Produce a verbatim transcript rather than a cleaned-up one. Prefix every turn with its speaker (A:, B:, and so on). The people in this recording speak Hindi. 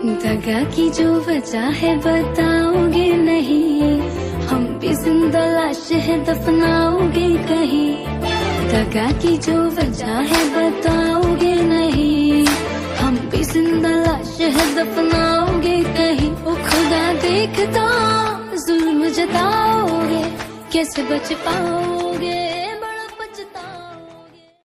A: दगा की जो वजह है बताओगे नहीं, हम भी जिंदा लाश है दफनाओगे कहीं। दगा की जो वजह है बताओगे नहीं, हम भी जिंदा लाश है दफनाओगे कहीं। ओ खुदा देखता जुल्म जताओगे, कैसे बच पाओगे।